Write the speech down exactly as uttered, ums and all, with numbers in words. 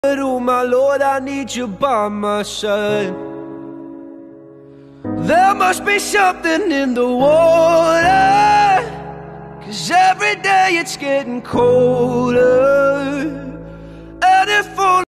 Oh my Lord, I need you by my side. There must be something in the water, 'cause every day it's getting colder. And if only